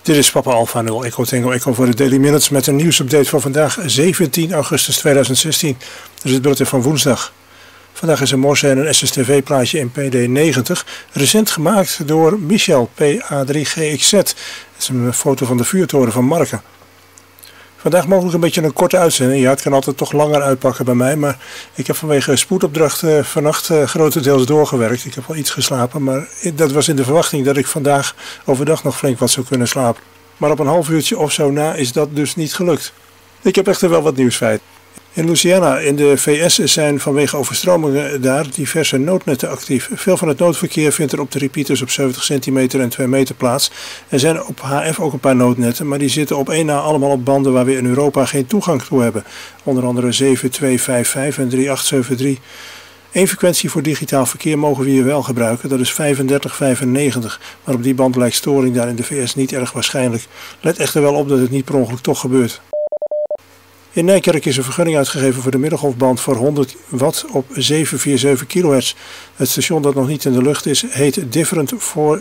Dit is Papa Alpha 0 Echo Tango Echo voor de Daily Minutes met een nieuwsupdate voor vandaag 17 augustus 2016. Dat is het bulletin van woensdag. Vandaag is een morse en een SSTV plaatje in PD90, recent gemaakt door Michel PA3GXZ. Dat is een foto van de vuurtoren van Marken. Vandaag mogelijk een beetje een korte uitzending. Ja, het kan altijd toch langer uitpakken bij mij, maar ik heb vanwege spoedopdracht vannacht grotendeels doorgewerkt. Ik heb wel iets geslapen, maar dat was in de verwachting dat ik vandaag overdag nog flink wat zou kunnen slapen. Maar op een half uurtje of zo na is dat dus niet gelukt. Ik heb echter wel wat nieuwsfeiten. In Louisiana in de VS zijn vanwege overstromingen daar diverse noodnetten actief. Veel van het noodverkeer vindt er op de repeaters op 70 centimeter en 2 meter plaats. Er zijn op HF ook een paar noodnetten, maar die zitten op één na allemaal op banden waar we in Europa geen toegang toe hebben. Onder andere 7255 en 3873. Eén frequentie voor digitaal verkeer mogen we hier wel gebruiken, dat is 3595. Maar op die band lijkt storing daar in de VS niet erg waarschijnlijk. Let echter wel op dat het niet per ongeluk toch gebeurt. In Nijkerk is een vergunning uitgegeven voor de middengolfband voor 100 watt op 747 kHz. Het station dat nog niet in de lucht is heet Different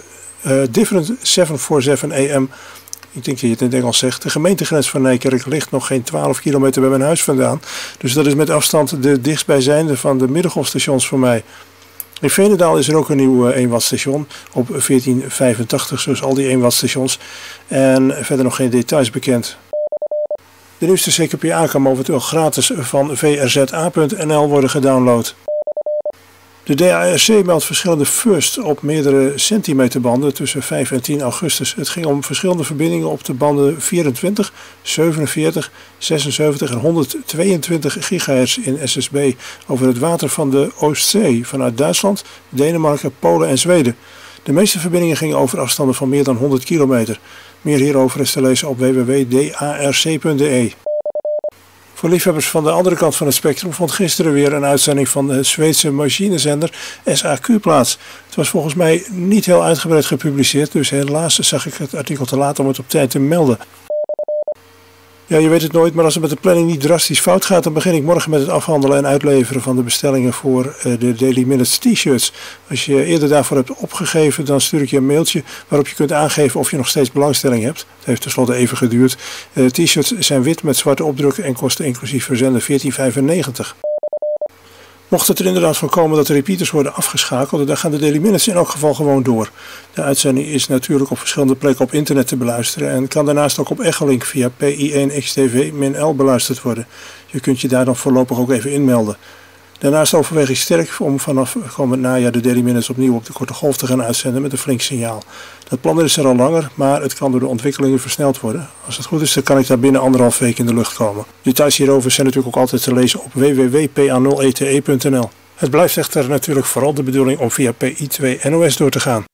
747 AM. Ik denk dat je het in het Engels zegt. De gemeentegrens van Nijkerk ligt nog geen 12 kilometer bij mijn huis vandaan. Dus dat is met afstand de dichtstbijzijnde van de middengolfstations voor mij. In Veenendaal is er ook een nieuw 1 watt station op 1485, zoals al die 1 watt stations. En verder nog geen details bekend. De nieuwste CQPA kan momenteel gratis van vrza.nl worden gedownload. De DARC meldt verschillende firsts op meerdere centimeterbanden tussen 5 en 10 augustus. Het ging om verschillende verbindingen op de banden 24, 47, 76 en 122 gigahertz in SSB over het water van de Oostzee vanuit Duitsland, Denemarken, Polen en Zweden. De meeste verbindingen gingen over afstanden van meer dan 100 kilometer. Meer hierover is te lezen op www.darc.de. Voor liefhebbers van de andere kant van het spectrum vond gisteren weer een uitzending van de Zweedse machinezender SAQ plaats. Het was volgens mij niet heel uitgebreid gepubliceerd, dus helaas zag ik het artikel te laat om het op tijd te melden. Ja, je weet het nooit, maar als het met de planning niet drastisch fout gaat, dan begin ik morgen met het afhandelen en uitleveren van de bestellingen voor de Daily Minutes t-shirts. Als je eerder daarvoor hebt opgegeven, dan stuur ik je een mailtje waarop je kunt aangeven of je nog steeds belangstelling hebt. Het heeft tenslotte even geduurd. T-shirts zijn wit met zwarte opdrukken en kosten inclusief verzenden €14,95. Mocht het er inderdaad voor komen dat de repeaters worden afgeschakeld, dan gaan de Daily Minutes in elk geval gewoon door. De uitzending is natuurlijk op verschillende plekken op internet te beluisteren en kan daarnaast ook op Echolink via PI1XTV-L beluisterd worden. Je kunt je daar dan voorlopig ook even inmelden. Daarnaast overweeg ik sterk om vanaf komend najaar de Daily Minutes opnieuw op de korte golf te gaan uitzenden met een flink signaal. Dat plan is er al langer, maar het kan door de ontwikkelingen versneld worden. Als het goed is, dan kan ik daar binnen 1,5 week in de lucht komen. Details hierover zijn natuurlijk ook altijd te lezen op www.pa0ete.nl. Het blijft echter natuurlijk vooral de bedoeling om via PI2 NOS door te gaan.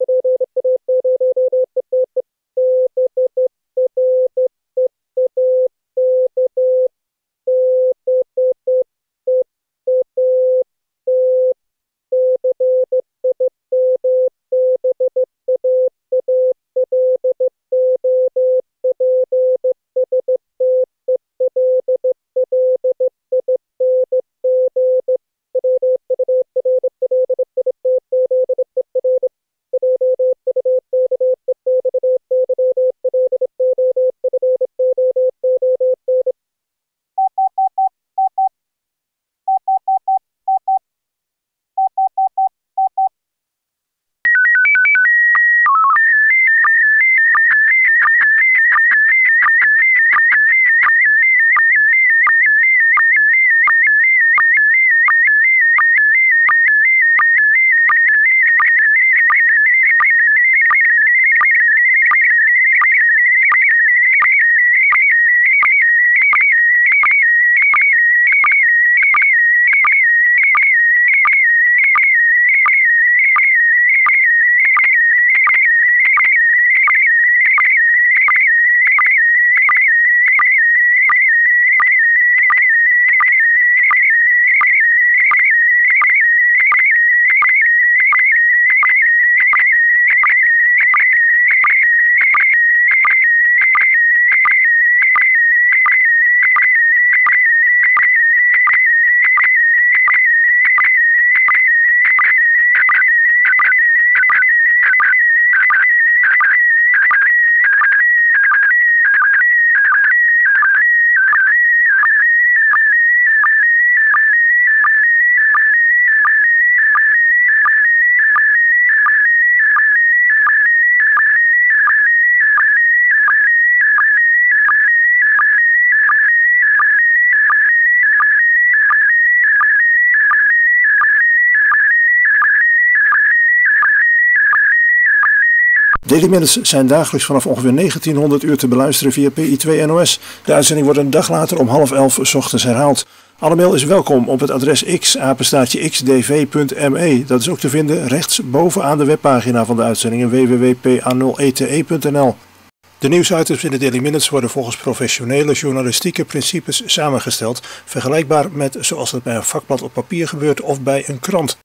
Daily Minutes zijn dagelijks vanaf ongeveer 1900 uur te beluisteren via PI2 NOS. De uitzending wordt een dag later om 10:30 's ochtends herhaald. Alle mail is welkom op het adres x@xdv.me. Dat is ook te vinden rechts bovenaan de webpagina van de uitzendingen www.pa0ete.nl. De nieuwsitems in de Daily Minutes worden volgens professionele journalistieke principes samengesteld, vergelijkbaar met zoals dat bij een vakblad op papier gebeurt of bij een krant.